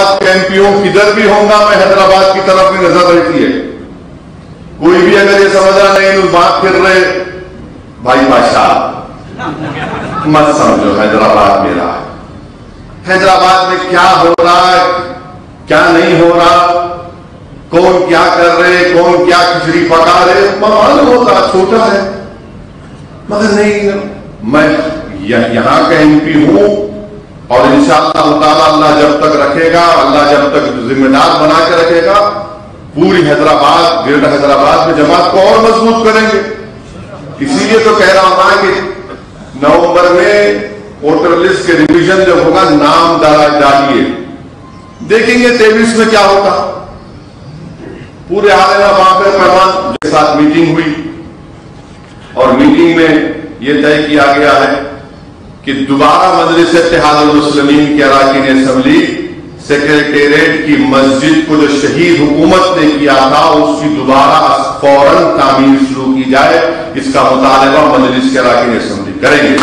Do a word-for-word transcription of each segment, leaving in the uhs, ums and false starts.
हैदराबाद का एमपी हूं, किधर भी होगा मैं हैदराबाद की तरफ भी नजर रहती है। कोई भी अगर ये समझ रहा नहीं बात फिर रहे, भाई बादशाह मत समझो हैदराबाद मेरा है। हैदराबाद में क्या हो रहा है, क्या नहीं हो रहा, कौन क्या कर रहे, कौन क्या खिचड़ी पका रहे, मालूम होता छोटा है। मगर नहीं, मैं यहां का एमपी हूं और इंशाअल्लाह ताला अल्लाह जब तक रखेगा, अल्लाह जब तक जिम्मेदार बना के रखेगा, पूरी हैदराबाद, ग्रेटर हैदराबाद में जमात को और मजबूत करेंगे। इसीलिए तो कह रहा हूं कि नवंबर में वोटर लिस्ट के रिवीजन जब होगा, नाम डालिए, देखेंगे तेईस में क्या होता। पूरे हाल में वहां पर मेहमान के साथ मीटिंग हुई और मीटिंग में यह तय किया गया है कि दोबारा मजलिस इत्तेहादुल मुस्लिमीन की अराकीन असेंबली सेक्रेटेरिएट की मस्जिद को जो शहीद हुकूमत ने किया था उसकी दोबारा फौरन तामीर शुरू की जाए, इसका मुतालबा मजलिस के अराकीन असेंबली करेंगे।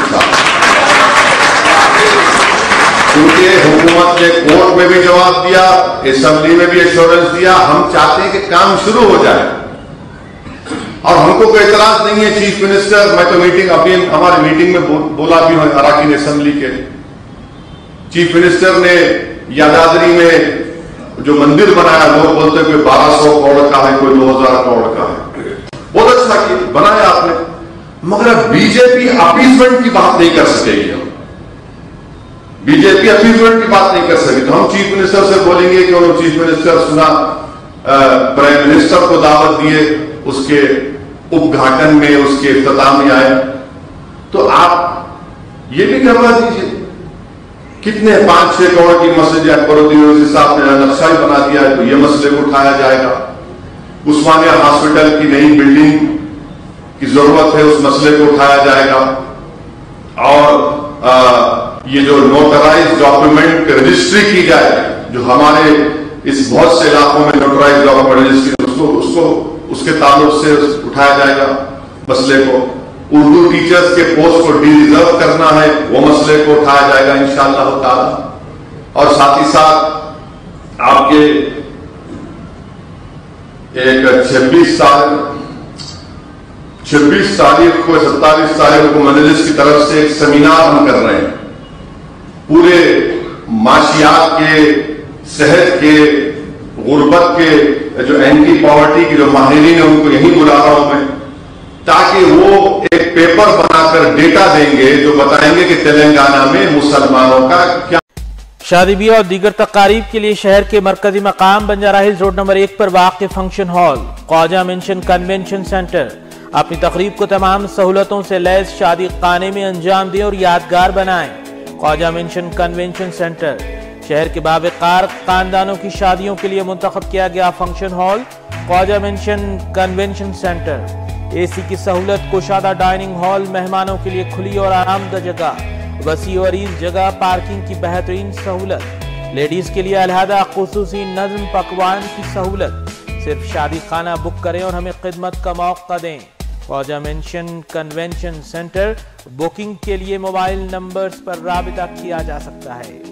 क्योंकि हुकूमत ने कोर्ट में भी जवाब दिया, असेंबली में भी एश्योरेंस दिया, हम चाहते हैं कि काम शुरू हो जाए और हमको कोई एतराज नहीं है। चीफ मिनिस्टर, मैं तो मीटिंग अभी हमारी मीटिंग में बो, बोला भी हूं अराकीन असेंबली के चीफ मिनिस्टर ने यादाद्री में जो मंदिर बनाया, लोग बोलते हैं कोई बारह सौ करोड़ का है, कोई दो हजार करोड़ का है, बहुत अच्छा किया बनाया आपने, मगर बीजेपी अपीसमेंट की बात नहीं कर सकेगी। हम बीजेपी अपीसमेंट की बात नहीं कर सके तो हम चीफ मिनिस्टर से बोलेंगे कि उन्होंने चीफ मिनिस्टर सुना, प्राइम मिनिस्टर को दावत दिए, उसके उद्घाटन में, उसके इफ्तिताम में आए, तो आप ये भी करवा दीजिए। कितने पांच छह करोड़ की मस्जिद अकबरुद्दीन साहब ने नक्शा ही बना दिया है, तो ये मसले को उठाया जाएगा। उस्मानिया हॉस्पिटल की नई बिल्डिंग की जरूरत है, उस मसले को उठाया जाएगा। और आ, ये जो नोटराइज डॉक्यूमेंट रजिस्ट्री की जाए, जो हमारे इस बहुत से इलाकों में नोटराइज डॉक्यूमेंट रजिस्ट्री, उसको उसको उसके ताल्लुक से उठाया जाएगा मसले को। उर्दू टीचर्स के पोस्ट को डी रिजर्व करना है, वो मसले को उठाया जाएगा इंशाअल्लाह ताला। और साथ ही साथ आपके एक छब्बीस साल छब्बीस तारीख को सत्ताईस तारीख को मजलिस की तरफ से एक सेमिनार हम कर रहे हैं, पूरे माशियात के, सेहत के, गुर्बत के, जो एंटी पॉवर्टी की जो माहिरीन है उनको यहीं बुला रहा हूं मैं, ताकि वो एक पेपर बनाकर डेटा देंगे जो बताएंगे कि तेलंगाना में मुसलमानों का क्या। शादी ब्याह और दीगर तकारीब के लिए शहर के मरकजी मकाम बंजारा हिल्स रोड नंबर एक पर वाक़ function hall Khwaja mansion convention centre अपनी तकरीब को तमाम सहूलतों से लैस शादी खाने में अंजाम दें और यादगार बनाएं। ख्वाजा मेंशन कन्वेंशन सेंटर शहर के बावकार खानदानों की शादियों के लिए मुंतखब किया गया function hall Khwaja mansion convention centre. AC की सहूलत, कुशादा डाइनिंग हॉल, मेहमानों के लिए खुली और आरामदा जगह, वसी और ईज जगह, पार्किंग की बेहतरीन सहूलत, लेडीज के लिए अलहदा खुसूसी नज़्म पकवान की सहूलत। सिर्फ शादी खाना बुक करें और हमें खिदमत का मौका दें। Khwaja mansion convention centre. Booking के लिए मोबाइल नंबर्स पर राबिता किया जा सकता है।